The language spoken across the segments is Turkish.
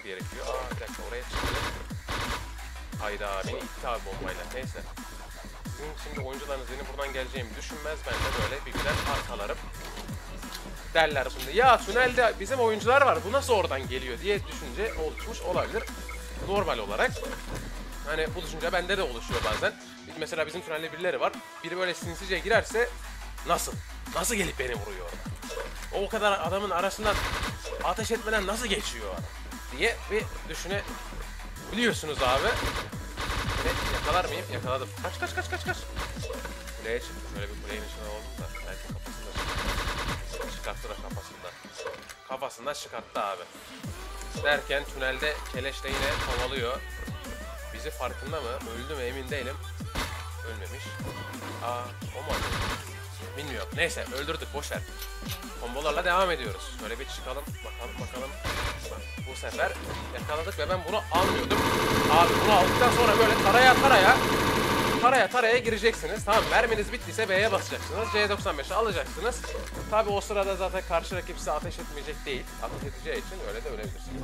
gerekiyor. Bir dakika, oraya çıktı. Hayda, beni itti abi bombayla. Neyse. Sizin şimdi oyuncularınız benim buradan geleceğimi düşünmez. Ben de böyle bir güzel arkalarım. Derler şimdi. Ya tünelde bizim oyuncular var. Bu nasıl oradan geliyor diye düşünce oluşmuş olabilir. Normal olarak. Hani bu düşünce bende de oluşuyor bazen. Mesela bizim tünelde birileri var. Biri böyle sinsice girerse nasıl gelip beni vuruyor orada? O kadar adamın arasından ateş etmeden nasıl geçiyor diye bir düşünebiliyorsunuz abi. Ve yakalar mıyım? Yakaladım. Kaç. Kuleye çıktı. Şöyle bir kuleyin içine oldum da. Belki kafasında çıkarttı da kafasında. Kafasından çıkarttı abi. Derken tünelde keleşle yine kovalıyor. Bizi farkında mı? Öldü mü emin değilim. Ölmemiş. O mu acaba? Bilmiyorum. Neyse, öldürdük, boşver. Kombolarla devam ediyoruz. Şöyle bir çıkalım. Bakalım. Bak, bu sefer yakaladık ve ben bunu almıyordum. Abi bunu aldıktan sonra böyle taraya gireceksiniz. Tamam, merminiz bittiyse B'ye basacaksınız. C95'i alacaksınız. Tabi o sırada zaten karşı rakip size ateş etmeyecek değil. Ateş edeceği için öyle de ölebilirsiniz.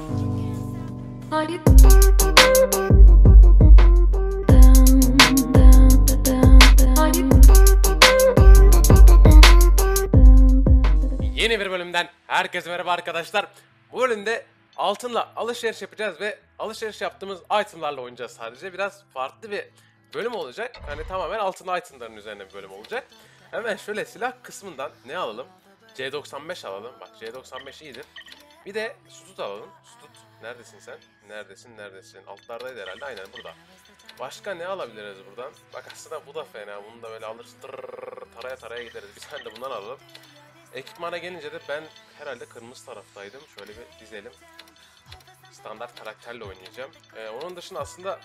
Yeni bir bölümden herkese merhaba arkadaşlar. Bu bölümde altınla alışveriş yapacağız ve alışveriş yaptığımız itemlarla oynayacağız sadece. Biraz farklı bir bölüm olacak. Hani tamamen altın itemların üzerine bir bölüm olacak. Hemen şöyle silah kısmından ne alalım? C95 alalım. Bak, C95 iyidir. Bir de Stut alalım. Stut, neredesin sen? Neredesin? Altlardaydı herhalde. Aynen burada. Başka ne alabiliriz buradan? Bak aslında bu da fena. Bunu da böyle alırız. Taraya gideriz. Bir tane de bundan alalım. Ekipmana gelince de ben herhalde kırmızı taraftaydım. Şöyle bir dizelim. Standart karakterle oynayacağım. Onun dışında aslında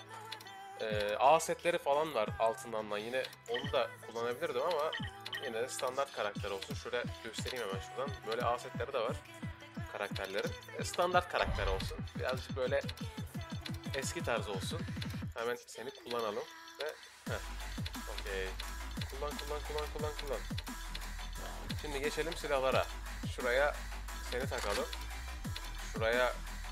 A setleri falan var altından da. Yine onu da kullanabilirdim ama yine de standart karakter olsun. Şöyle göstereyim hemen şuradan. Böyle A setleri de var. Karakterlerin. Standart karakter olsun. Birazcık böyle eski tarz olsun. Hemen seni kullanalım. Ve okey. Kullan. Şimdi geçelim silahlara. Şuraya seni takalım. Şuraya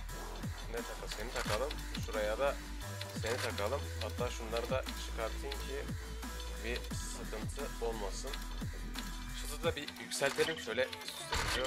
seni takalım. Şuraya da seni takalım. Hatta şunları da çıkartayım ki bir sıkıntı olmasın. Şunu da bir yükseltelim şöyle. Süsleniyor.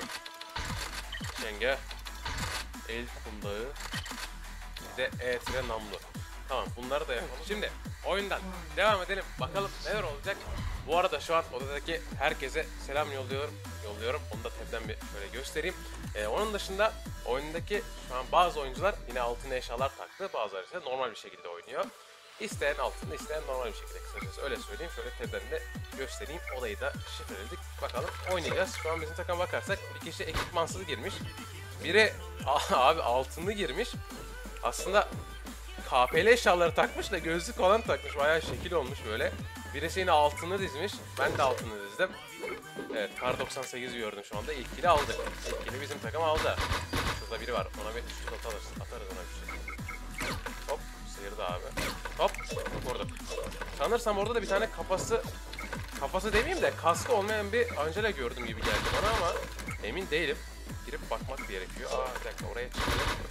Çenge. El kundağı. Bir de E-tire namlu. Tamam, bunları da yapalım. Şimdi oyundan devam edelim. Bakalım neler olacak. Bu arada şu an odadaki herkese selam yolluyorum. Onu da tepeden bir şöyle göstereyim. Onun dışında oyundaki şu an bazı oyuncular yine altın eşyalar taktı. Bazıları ise normal bir şekilde oynuyor. İsteyen altın, isteyen normal bir şekilde, kısacası öyle söyleyeyim. Şöyle tepeden de göstereyim. Odayı da şifreledik. Bakalım oynayacağız. Şu an bizim takıma bakarsak bir kişi ekipmansız girmiş. Biri abi altınlı girmiş. Aslında KPL eşyaları takmış da gözlük falan takmış. Bayağı şekil olmuş böyle. Birisi yine altını dizmiş. Ben de altını dizdim. Evet, Kar 98 gördüm şu anda. İlk kili aldık. İlk kili bizim takım aldı. Şurada biri var. Ona bir şut atarız ona bir şey. Hop, sıyırdı abi. Hop, vurduk. Sanırsam orada da bir tane kafası demeyeyim de kaskı olmayan bir Angela gördüm gibi geldi bana ama emin değilim. Girip bakmak gerekiyor. Bir dakika, oraya çıktı.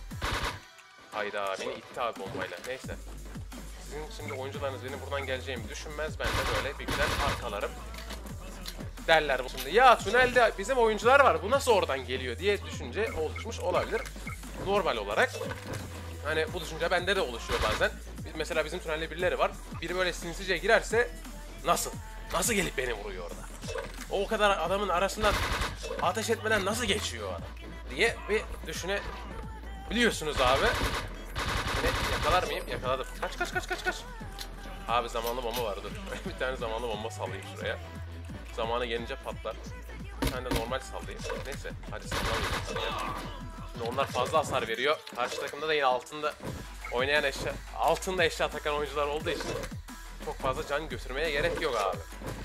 Hayda, beni itti abi bombayla. Neyse. Sizin şimdi oyuncularınız benim buradan geleceğimi düşünmez. Ben de böyle bir güzel arkalarım. Derler bu şimdi. Ya tünelde bizim oyuncular var. Bu nasıl oradan geliyor diye düşünce oluşmuş olabilir. Normal olarak. Hani bu düşünce bende de oluşuyor bazen. Mesela bizim tünelde birileri var. Biri böyle sinsice girerse nasıl gelip beni vuruyor orada? O kadar adamın arasından ateş etmeden nasıl geçiyor adam diye bir düşünebiliyorsunuz abi. Yine yakalar mıyım? Yakaladım. Kaç. Abi zamanlı bomba var, dur. Bir tane zamanlı bomba sallayayım şuraya. Zamanı gelince patlar. Bir tane de normal sallayayım. Neyse, hadi sallamayayım. Şimdi onlar fazla hasar veriyor. Karşı takımda da yine altında oynayan altında eşya takan oyuncular olduğu için çok fazla can götürmeye gerek yok abi.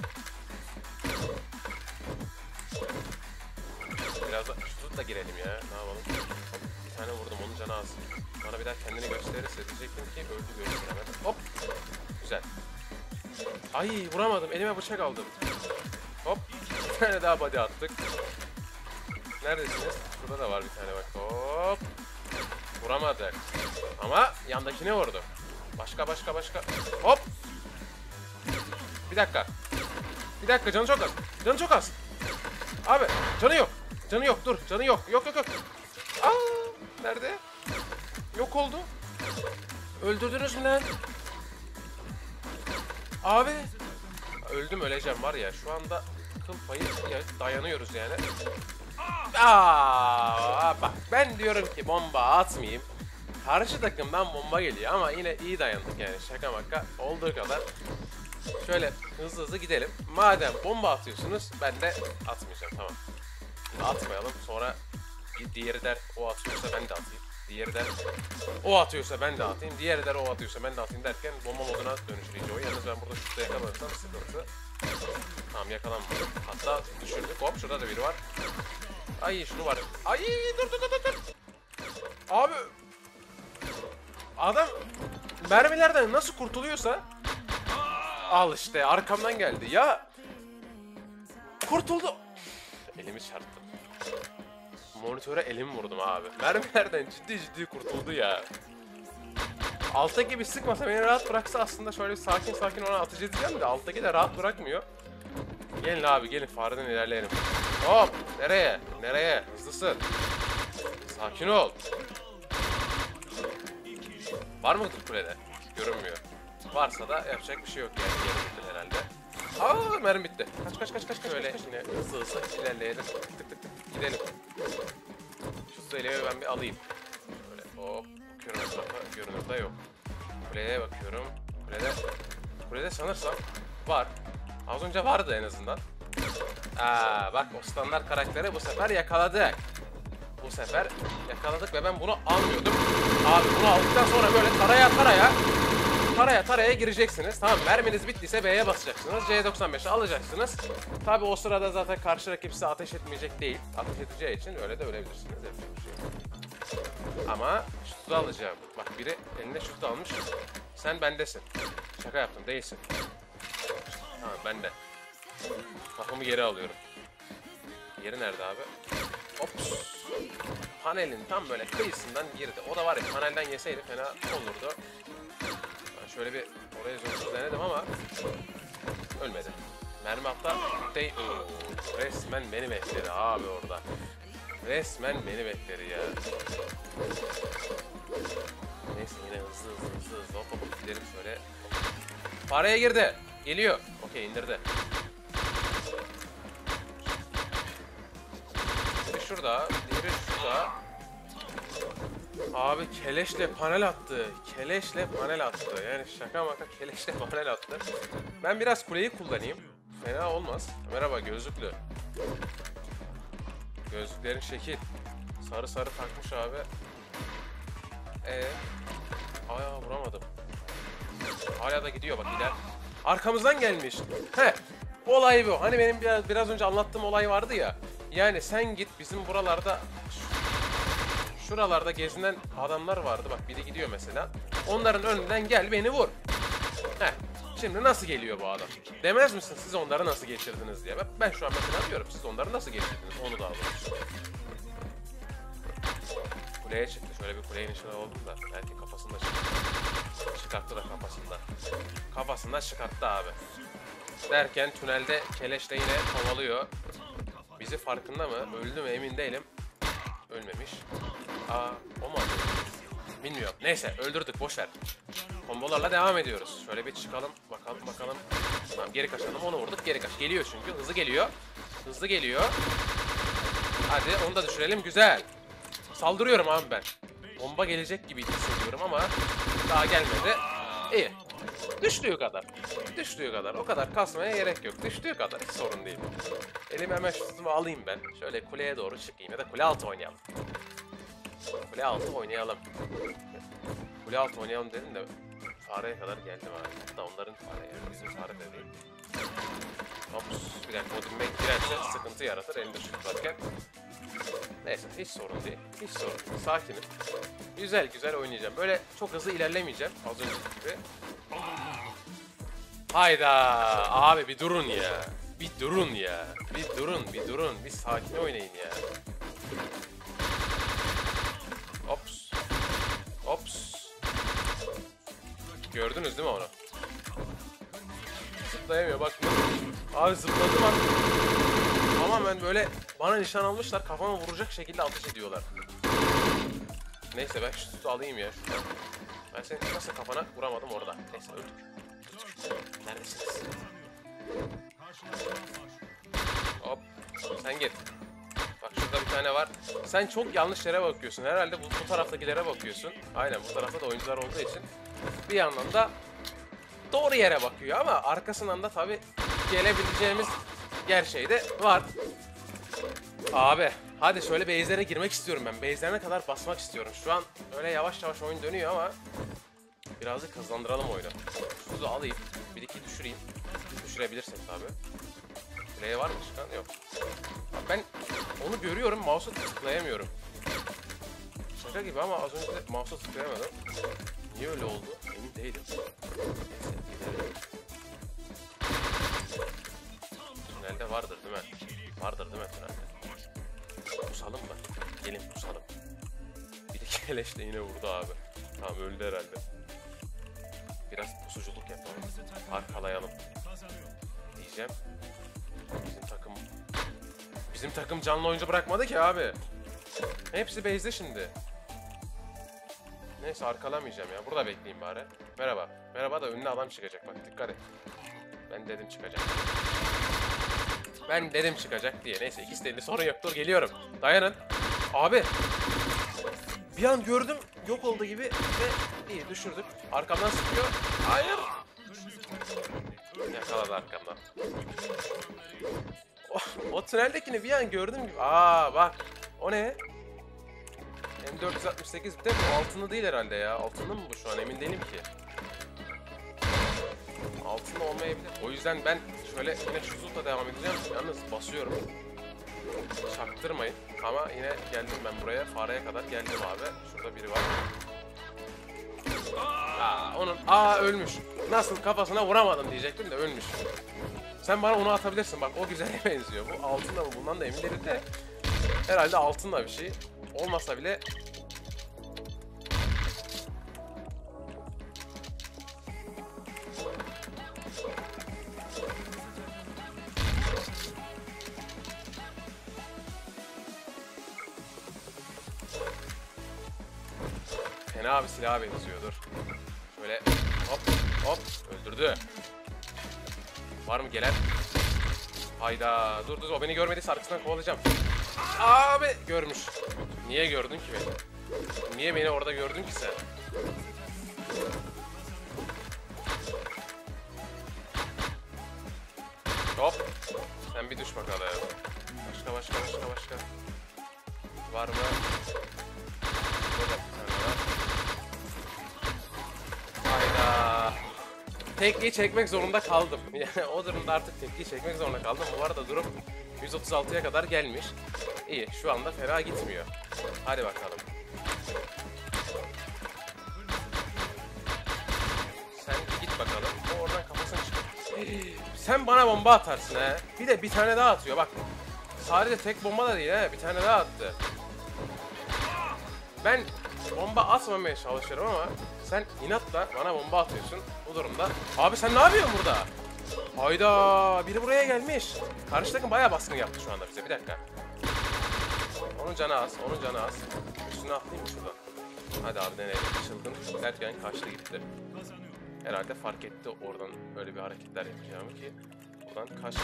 Biraz da şut da girelim ya. Ne yapalım? Bir tane vurdum, onun canı az. Bana bir daha kendini gösterirse diyecektim ki öldü gösteremedim. Hop. Güzel. Ay, vuramadım. Elime bıçak aldım. Hop. Bir tane daha body attık. Neredesiniz? Şurada da var bir tane bak. Hop. vuramadık. Ama yandakine vurdu. Başka. Hop. Bir dakika. Canı çok az. Canı çok az. Abi canı yok. Dur. Canı yok. Yok. Aa, nerede? Yok oldu. Öldürdünüz mü lan? Abi. Öldüm, öleceğim var ya. Şu anda kıl payı dayanıyoruz yani. Bak ben diyorum ki bomba atmayayım. Karşı takımdan bomba geliyor ama yine iyi dayandık yani, şaka maka olduğu kadar. Şöyle hızlı gidelim. Madem bomba atıyorsunuz ben de atmayacağım, tamam. Atmayalım, sonra diğeri der o atıyorsa ben de atayım. Diğeri der o atıyorsa ben de atayım. Diğeri der o atıyorsa ben de atayım derken bomba moduna dönüşür iyice o. Yalnız ben burada şutta yakalanırsam sıkıntı. Tamam, yakalanmadım. Hatta düşürdük. Hop, şurada da biri var. Ay şunu var. Ay dur. Abi adam mermilerden nasıl kurtuluyorsa, al işte arkamdan geldi ya. Kurtuldu. Elimi çarptım. Monitöre elimi vurdum abi. Mermilerden ciddi kurtuldu ya. Alttaki bir sıkmasa, beni rahat bıraksa aslında şöyle sakin ona ateş edeceğim de alttaki de rahat bırakmıyor. Gelin abi, gelin fareden ilerleyelim. Hop, nereye? Hızlısın. Sakin ol. Var mıdır kulede? Görünmüyor. Varsa da yapacak bir şey yok yani, yerimizdir herhalde. Aa, mermi bitti. Kaç. Şöyle yine hızlı ilerleyelim. Tık gidelim. Şu söylemeyi ben bir alayım. Böyle hop, bakıyorum etrafa, görünürde yok. Kuleye bakıyorum. Kulede sanırsam var. Az önce vardı en azından. Bak o standart karakteri bu sefer yakaladık. Ve ben bunu almıyordum. Abi bunu aldıktan sonra böyle taraya gireceksiniz. Tamam, merminiz bittiyse B'ye basacaksınız. C95'i alacaksınız. Tabi o sırada zaten karşı rakip size ateş etmeyecek değil. Ateş edeceği için öyle de ölebilirsiniz. Ama şutu alacağım. Bak biri eline şutu almış. Sen bendesin. Şaka yaptım, değilsin. Tamam, bende. Kafamı geri alıyorum. Yeri nerede abi? Ops. Panelin tam böyle kıyısından girdi. O da var ya, panelden yeseydi fena olurdu. Ben şöyle bir oraya zoomsuz denedim ama ölmedi. Mermi hatta resmen beni bekledi abi orada. Resmen beni bekledi ya. Neyse, yine hızlı hop gidelim şöyle. Paraya girdi. Geliyor. Okey, indirdi. Biri şurada, diğeri şurada. Abi keleşle panel attı. Yani şaka maka keleşle panel attı. Ben biraz kuleyi kullanayım. Fena olmaz. Merhaba gözlüklü. Gözlüklerin şekil. Sarı takmış abi. Aya vuramadım. Hala da gidiyor bak, gider. Arkamızdan gelmiş. Olay bu. Hani benim biraz önce anlattığım olay vardı ya. Yani sen git bizim buralarda, şuralarda gezinen adamlar vardı. Bak biri gidiyor mesela. Onların önünden gel beni vur. Şimdi nasıl geliyor bu adam? Demez misin siz onları nasıl geçirdiniz diye. Ben şu an mesela diyorum, siz onları nasıl geçirdiniz onu da alalım. Kuleye çıktı. Şöyle bir kuleyin içine oldum da. Belki kafasında çıkarttı da kafasında. Kafasında çıkarttı abi. Derken tünelde keleşle yine kovalıyor. Bizi farkında mı? Öldü mü emin değilim. Ölmemiş. O mu? Bilmiyorum. Neyse, öldürdük, boşver. Kombolarla devam ediyoruz. Şöyle bir çıkalım. Bakalım. Tamam, geri kaçalım. Onu vurduk. Geri kaç. Geliyor çünkü. Hızlı geliyor. Hadi onu da düşürelim. Güzel. Saldırıyorum abi ben. Bomba gelecek gibi hissediyorum ama daha gelmedi. İyi. Düştüğü kadar. O kadar kasmaya gerek yok. Düştüğü kadar. Hiç sorun değil. Elime hemen şutumu alayım ben. Şöyle kuleye doğru çıkayım ya da kule altı oynayalım. Kule altı oynayalım dedim de fareye kadar geldim abi. Hatta onların fare yani, bizim fare de değil. Ops, bir dakika, o dinmek girerse sıkıntı yaratır elinde şut varken. Neyse, hiç sorun değil. Sakinim. Güzel oynayacağım. Böyle çok hızlı ilerlemeyeceğim az önceki gibi. Hayda abi, bir durun ya. Bir durun. Bir sakin oynayın ya. Ops. Gördünüz değil mi onu? Zıplayamıyor bak. Abi zıpladım an. Tamamen böyle bana nişan almışlar. Kafama vuracak şekilde ateş ediyorlar. Neyse ben şu sütü alayım ya. Ben senin nasıl kafana vuramadım orada. Neyse öldük. Neredesiniz? Hop. Sen git. Bak şurada bir tane var. Sen çok yanlış yere bakıyorsun. Herhalde bu taraftakilere bakıyorsun. Aynen bu tarafta da oyuncular olduğu için. Bir yandan da doğru yere bakıyor ama arkasından da tabii gelebileceğimiz gerçeği de var. Abi hadi şöyle base'lere girmek istiyorum ben. Base'lerine kadar basmak istiyorum. Şu an öyle yavaş yavaş oyun dönüyor ama birazcık hızlandıralım oyunu. Şuzu alayım. Bir iki düşüreyim. Düşürebilirsek tabii. Play var mı çıkan? Yok. Abi ben onu görüyorum. Mouse'u tıklayamıyorum. Şaka gibi ama az önce de mouse'u tıklayamadım. Niye öyle oldu? Emin değilim. Tünelde vardır değil mi? Vardır değil mi tünelde? Pusalım mı? Gelin pusalım. Bir de keleş de yine vurdu abi. Tamam öldü herhalde. Biraz pusuculuk yapalım. Arkalayalım. Diyeceğim. Bizim takım canlı oyuncu bırakmadı ki abi. Hepsi base'de şimdi. Neyse arkalamayacağım ya. Burada bekleyeyim bari. Merhaba. Merhaba da önüne adam çıkacak bak dikkat et. Ben dedim çıkacak. Ben dedim çıkacak diye. Neyse ikisi de elinde sorun yok. Dur geliyorum. Dayanın. Abi. Bir an gördüm. Yok oldu gibi ve iyi düşürdük. Arkamdan sıkıyor. Hayır. Yakaladı arkamdan. O tüneldekini bir an gördüm gibi. Aa bak. O ne? M468 bir de bu altınlı değil herhalde ya. Altınlı mı bu şu an emin değilim ki. Altında olmayabilir. O yüzden ben şöyle yine şu zulta devam edeceğim. Yalnız basıyorum. Çaktırmayın. Ama yine geldim ben buraya. Fareye kadar geldim abi. Şurada biri var. Ölmüş. Nasıl kafasına vuramadım diyecektim de ölmüş. Sen bana onu atabilirsin bak o güzele benziyor. Bu altınla mı bundan da emin değilim de. Herhalde altınla bir şey. Olmasa bile fena bir silaha benziyor dur. Şöyle hop hop öldürdü. Var mı gelen? Hayda dur o beni görmediyse arkasından kovalayacağım. Abi görmüş. Niye gördün ki beni? Niye beni orada gördün ki sen? Hop. Sen bir düş bakalım. Başka. Var mı? Burada bir tane var. Hayda. Tekliği çekmek zorunda kaldım. Yani o durumda artık tekliği çekmek zorunda kaldım. Bu arada durum 136'ya kadar gelmiş. İyi şu anda fena gitmiyor. Hadi bakalım. Sen git bakalım. O oradan kafasını çıkar. Sen bana bomba atarsın he. Bir de bir tane daha atıyor bak. Sadece tek bomba da değil he. Bir tane daha attı. Ben bomba atmamaya çalışıyorum ama sen inatla bana bomba atıyorsun bu durumda. Abi sen ne yapıyorsun burada? Hayda biri buraya gelmiş. Karşı takım bayağı baskın yaptı şu anda bize bir dakika. Onun canı az. Üstüne atlayayım mı şuradan? Hadi abi deneyelim. Çılgın derken kaçtı gitti. Herhalde fark etti oradan öyle bir hareketler yapacağımı ki. Oradan kaçtı.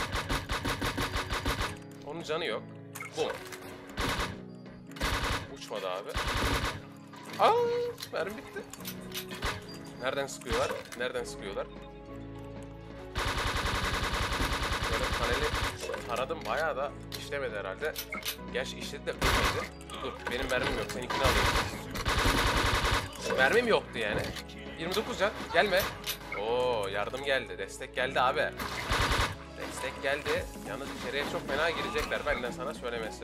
Onun canı yok. Bum. Uçmadı abi. Mermi bitti. Nereden sıkıyorlar? Böyle paneli taradım bayağı da işlemedi herhalde. Gerçi işledi de ölmedi. Dur benim mermim yok seninkini alayım. Mermim yoktu yani. 29 can gelme. Oo yardım geldi destek geldi abi. Destek geldi. Yalnız içeriye çok fena girecekler benden sana söylemesi.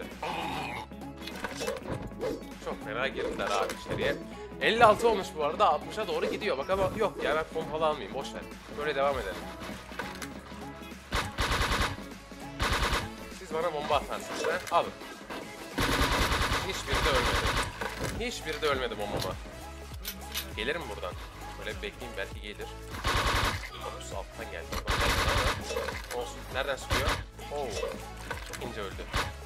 Çok fena girdiler abi içeriye. 56 olmuş bu arada 60'a doğru gidiyor. Bak ama yok ya ben pompalı almayayım boşver. Böyle devam edelim. Siz bana bomba atarsınız ben alın. Hiçbiri de ölmedi bombama. Gelirim buradan. Böyle bir bekleyeyim, belki gelir. Korus alttan geldi. Olsun. Nereden sıkıyor? Oo. Çok ince öldü.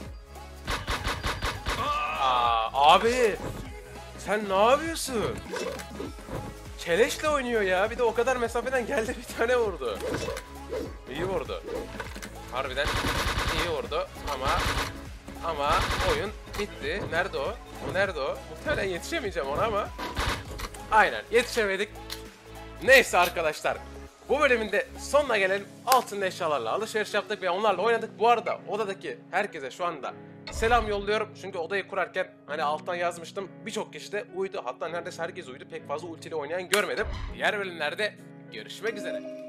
Abi. Sen ne yapıyorsun? Keleşle oynuyor ya. Bir de o kadar mesafeden geldi, bir tane vurdu. İyi vurdu. Harbiden iyi vurdu ama oyun bitti. Nerede o? O nerede o? Muhtemelen yetişemeyeceğim ona ama. Aynen, yetişemedik. Neyse arkadaşlar. Bu bölümün de sonuna gelelim. Altın eşyalarla alışveriş yaptık ve onlarla oynadık. Bu arada odadaki herkese şu anda selam yolluyorum. Çünkü odayı kurarken hani alttan yazmıştım. Birçok kişi de uyudu. Hatta neredeyse herkes uyudu. Pek fazla ultiyle oynayan görmedim. Diğer bölümlerde görüşmek üzere.